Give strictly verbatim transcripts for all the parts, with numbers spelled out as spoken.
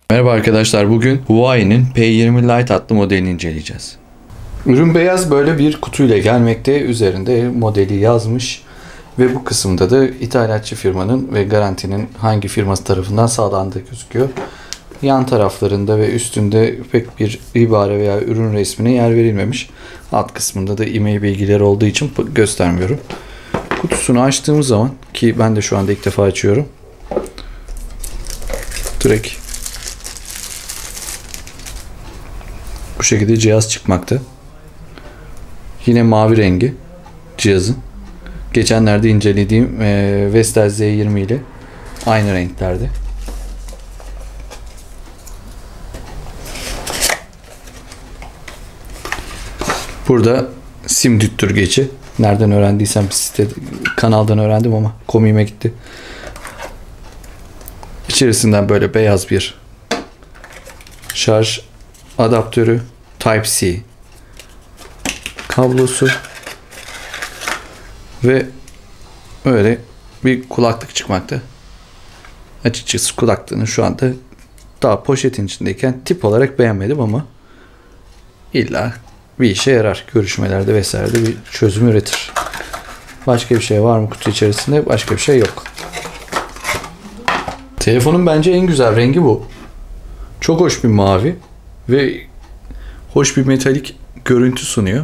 Merhaba arkadaşlar, bugün Huawei'nin P yirmi Lite adlı modelini inceleyeceğiz. Ürün beyaz böyle bir kutuyla gelmekte, üzerinde modeli yazmış ve bu kısımda da ithalatçı firmanın ve garantinin hangi firması tarafından sağlandığı gözüküyor. Yan taraflarında ve üstünde pek bir ibare veya ürün resmine yer verilmemiş. Alt kısmında da e-mail bilgileri olduğu için göstermiyorum. Kutusunu açtığımız zaman, ki ben de şu anda ilk defa açıyorum, direkt bu şekilde cihaz çıkmakta. Yine mavi rengi cihazın. Geçenlerde incelediğim e, Vestel Z yirmi ile aynı renklerde. Burada sim düttürgeci. Nereden öğrendiysem site, kanaldan öğrendim ama komiğime gitti. İçerisinden böyle beyaz bir şarj adaptörü, Type-C kablosu ve öyle bir kulaklık çıkmakta. Açıkçası kulaklığını şu anda daha poşetin içindeyken tip olarak beğenmedim ama illa bir işe yarar. Görüşmelerde vesairede bir çözüm üretir. Başka bir şey var mı kutu içerisinde? Başka bir şey yok. Telefonun bence en güzel rengi bu. Çok hoş bir mavi ve hoş bir metalik görüntü sunuyor.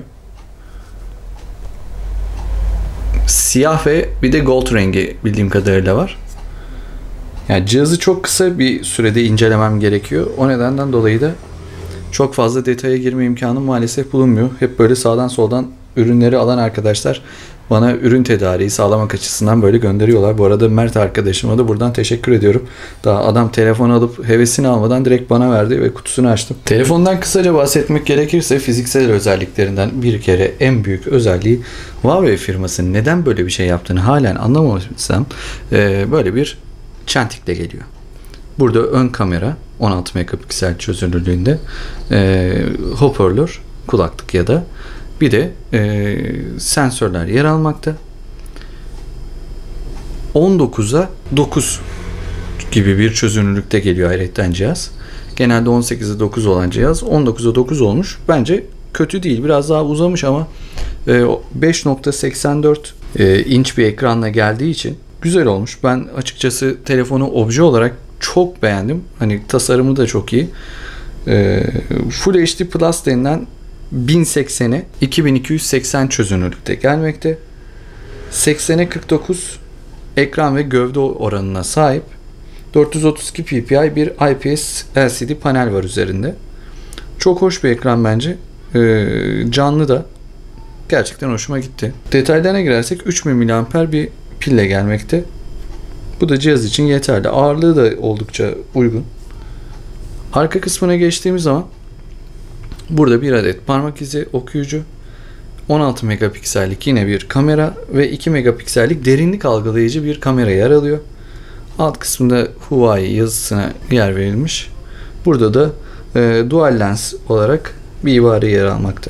Siyah ve bir de gold rengi bildiğim kadarıyla var. Yani cihazı çok kısa bir sürede incelemem gerekiyor. O nedenden dolayı da çok fazla detaya girme imkanım maalesef bulunmuyor. Hep böyle sağdan soldan ürünleri alan arkadaşlar bana ürün tedariği sağlamak açısından böyle gönderiyorlar. Bu arada Mert arkadaşıma da buradan teşekkür ediyorum. Daha adam telefon alıp hevesini almadan direkt bana verdi ve kutusunu açtım. Telefondan kısaca bahsetmek gerekirse fiziksel özelliklerinden bir kere en büyük özelliği, Huawei firmasının neden böyle bir şey yaptığını halen anlamamışsam böyle bir çentikle geliyor. Burada ön kamera on altı megapiksel çözünürlüğünde, e, hoparlör, kulaklık ya da bir de e, sensörler yer almakta. on dokuza dokuz gibi bir çözünürlükte geliyor ayrıca cihaz. Genelde on sekize dokuz olan cihaz on dokuza dokuz olmuş. Bence kötü değil. Biraz daha uzamış ama e, beş nokta seksen dört e, inç bir ekranla geldiği için güzel olmuş. Ben açıkçası telefonu obje olarak çok beğendim. Hani tasarımı da çok iyi. E, Full H D Plus denilen bin seksene iki bin iki yüz seksen çözünürlükte gelmekte. seksene kırk dokuz ekran ve gövde oranına sahip. dört yüz otuz iki ppi bir I P S L C D panel var üzerinde. Çok hoş bir ekran bence. E, canlı da. Gerçekten hoşuma gitti. Detaylarına girersek üç bin miliamper bir pille gelmekte. Bu da cihaz için yeterli. Ağırlığı da oldukça uygun. Arka kısmına geçtiğimiz zaman burada bir adet parmak izi okuyucu, on altı megapiksellik yine bir kamera ve iki megapiksellik derinlik algılayıcı bir kamera yer alıyor. Alt kısmında Huawei yazısına yer verilmiş. Burada da e, dual lens olarak bir ibare yer almakta.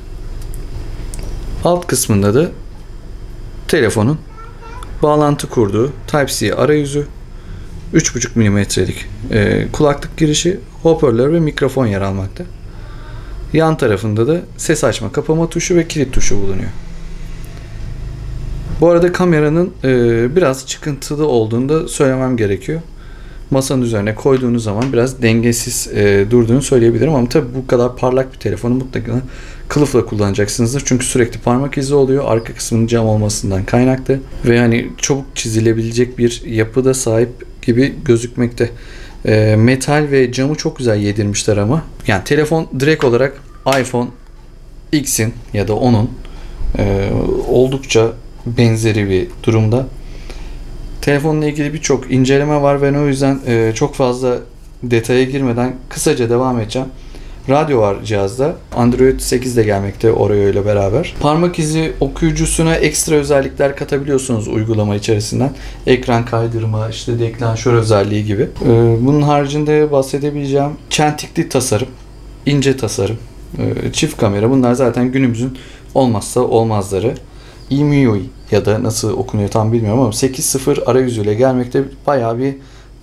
Alt kısmında da telefonun bağlantı kurduğu Type-C arayüzü, üç buçuk milimetrelik e, kulaklık girişi, hoparlör ve mikrofon yer almakta. Yan tarafında da ses açma kapama tuşu ve kilit tuşu bulunuyor. Bu arada kameranın e, biraz çıkıntılı olduğunu da söylemem gerekiyor. Masanın üzerine koyduğunuz zaman biraz dengesiz e, durduğunu söyleyebilirim ama tabi bu kadar parlak bir telefonu mutlaka kılıfla kullanacaksınızdır. Çünkü sürekli parmak izi oluyor. Arka kısmının cam olmasından kaynaklı ve hani çabuk çizilebilecek bir yapıda sahip gibi gözükmekte. E, metal ve camı çok güzel yedirmişler ama. Yani telefon direkt olarak iPhone X'in ya da onun e, oldukça benzeri bir durumda. Telefonla ilgili birçok inceleme var ve o yüzden e, çok fazla detaya girmeden kısaca devam edeceğim. Radyo var cihazda. Android sekiz de gelmekte Oreo ile beraber. Parmak izi okuyucusuna ekstra özellikler katabiliyorsunuz uygulama içerisinden. Ekran kaydırma, işte deklanşör özelliği gibi. E, bunun haricinde bahsedebileceğim çentikli tasarım, ince tasarım, e, çift kamera. Bunlar zaten günümüzün olmazsa olmazları. E M U I ya da nasıl okunuyor tam bilmiyorum ama sekiz nokta sıfır arayüzüyle gelmekte bayağı bir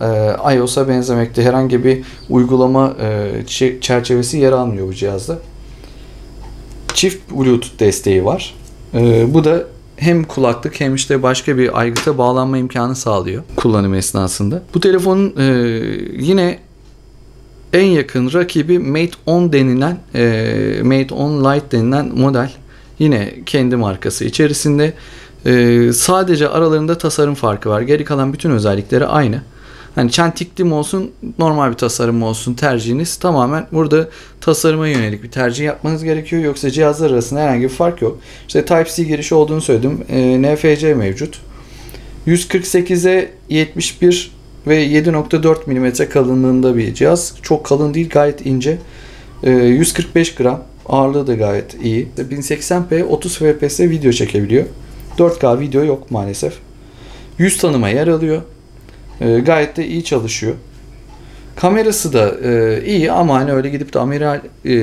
e, iOS'a benzemekte. Herhangi bir uygulama e, çerçevesi yer almıyor bu cihazda. Çift Bluetooth desteği var. E, bu da hem kulaklık hem işte başka bir aygıta bağlanma imkanı sağlıyor kullanım esnasında. Bu telefonun e, yine en yakın rakibi Mate on denilen e, Mate on Lite denilen model. Yine kendi markası içerisinde. E, sadece aralarında tasarım farkı var. Geri kalan bütün özellikleri aynı. Hani çentikli mi olsun, normal bir tasarım mı olsun tercihiniz tamamen burada tasarıma yönelik bir tercih yapmanız gerekiyor. Yoksa cihazlar arasında herhangi bir fark yok. İşte Type-C girişi olduğunu söyledim. E, N F C mevcut. yüz kırk sekize yetmiş bir ve yedi nokta dört milimetre kalınlığında bir cihaz. Çok kalın değil, gayet ince. E, yüz kırk beş gram. Ağırlığı da gayet iyi. bin seksen p otuz F P S'te video çekebiliyor. dört K video yok maalesef. Yüz tanıma yer alıyor. E, gayet de iyi çalışıyor. Kamerası da e, iyi ama hani öyle gidip de amiral e,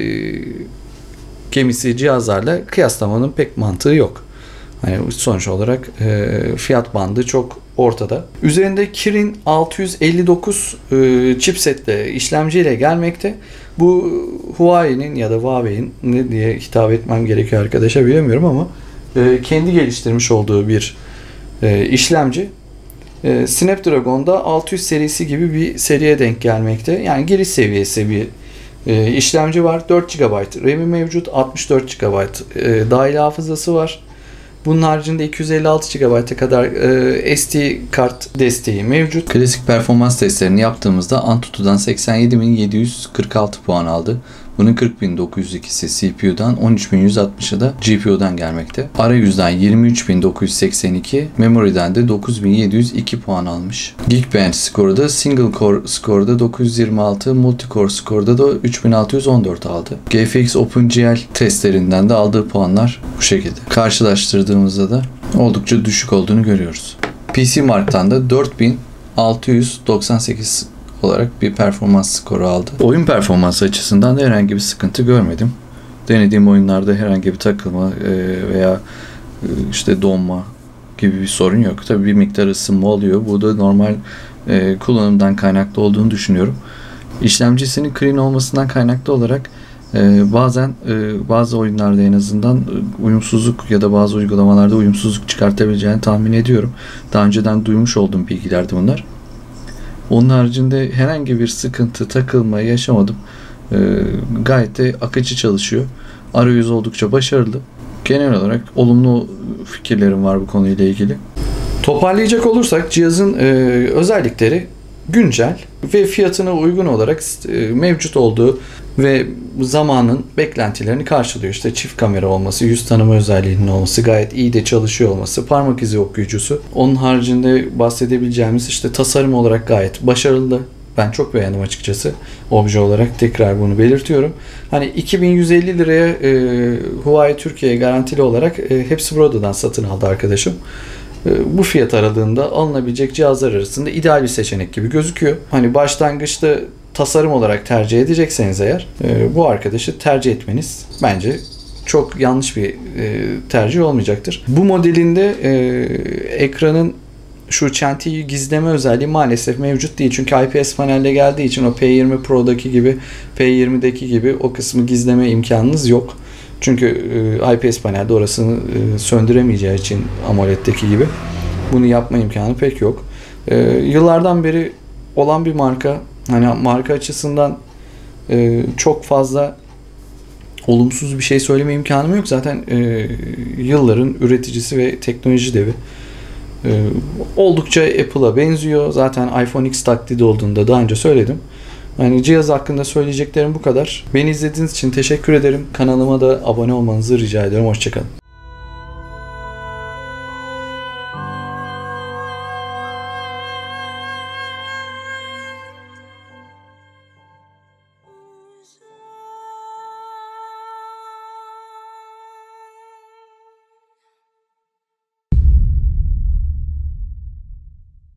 gemisi cihazlarla kıyaslamanın pek mantığı yok. Hani sonuç olarak e, fiyat bandı çok ortada. Üzerinde Kirin altı yüz elli dokuz e, chipsetle işlemciyle gelmekte. Bu Huawei'nin ya da Huawei'nin ne diye hitap etmem gerekiyor arkadaşa bilemiyorum ama e, kendi geliştirmiş olduğu bir e, işlemci. E, Snapdragon'da altı yüz serisi gibi bir seriye denk gelmekte. Yani giriş seviyesi bir e, işlemci var. dört gigabayt RAM'i mevcut. altmış dört gigabayt e, dahili hafızası var. Bunun haricinde iki yüz elli altı gigabayta kadar e, S D kart desteği mevcut. Klasik performans testlerini yaptığımızda Antutu'dan seksen yedi bin yedi yüz kırk altı puan aldı. Bunun kırk bin dokuz yüz ikisi C P U'dan, on üç bin yüz altmışı da G P U'dan gelmekte. Arayüzden yirmi üç bin dokuz yüz seksen iki, Memory'den de dokuz bin yedi yüz iki puan almış. Geekbench skorda Single Core skorda dokuz yüz yirmi altı, Multicore skorda da üç bin altı yüz on dört aldı. G F X OpenGL testlerinden de aldığı puanlar bu şekilde. Karşılaştırdığımızda da oldukça düşük olduğunu görüyoruz. P C Mark'tan da dört bin altı yüz doksan sekiz olarak bir performans skoru aldı. Oyun performansı açısından da herhangi bir sıkıntı görmedim. Denediğim oyunlarda herhangi bir takılma veya işte donma gibi bir sorun yok. Tabii bir miktar ısınma oluyor. Bu da normal kullanımdan kaynaklı olduğunu düşünüyorum. İşlemcisinin clean olmasından kaynaklı olarak bazen bazı oyunlarda en azından uyumsuzluk ya da bazı uygulamalarda uyumsuzluk çıkartabileceğini tahmin ediyorum. Daha önceden duymuş olduğum bilgilerdi bunlar. Onun haricinde herhangi bir sıkıntı, takılma yaşamadım. Ee, gayet de akıcı çalışıyor. Arayüz oldukça başarılı. Genel olarak olumlu fikirlerim var bu konuyla ilgili. Toparlayacak olursak cihazın e, özellikleri güncel ve fiyatına uygun olarak e, mevcut olduğu ve zamanın beklentilerini karşılıyor. İşte çift kamera olması, yüz tanıma özelliğinin olması, gayet iyi de çalışıyor olması, parmak izi okuyucusu. Onun haricinde bahsedebileceğimiz işte tasarım olarak gayet başarılı. Ben çok beğendim açıkçası. Obje olarak tekrar bunu belirtiyorum. Hani iki bin yüz elli liraya e, Huawei Türkiye garantili olarak e, hepsi buradan satın aldı arkadaşım. E, bu fiyat aralığında alınabilecek cihazlar arasında ideal bir seçenek gibi gözüküyor. Hani başlangıçta tasarım olarak tercih edecekseniz eğer e, bu arkadaşı tercih etmeniz bence çok yanlış bir e, tercih olmayacaktır. Bu modelinde e, ekranın şu çentiyi gizleme özelliği maalesef mevcut değil. Çünkü I P S panelle geldiği için o P yirmi Pro'daki gibi, P yirmideki gibi o kısmı gizleme imkanınız yok. Çünkü e, I P S panelde orasını e, söndüremeyeceği için AMOLED'deki gibi bunu yapma imkanı pek yok. E, yıllardan beri olan bir marka. Hani marka açısından e, çok fazla olumsuz bir şey söyleme imkanım yok. Zaten e, yılların üreticisi ve teknoloji devi. E, oldukça Apple'a benziyor. Zaten iPhone X taklidi olduğunda daha önce söyledim. Yani cihaz hakkında söyleyeceklerim bu kadar. Beni izlediğiniz için teşekkür ederim. Kanalıma da abone olmanızı rica ediyorum. Hoşçakalın.